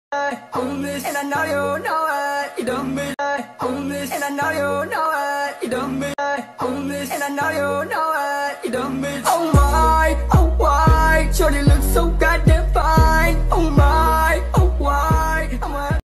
on this, and I know you know it. You done me on this, and I know you know it. You done me on this, and I know you know it. You done me. Oh my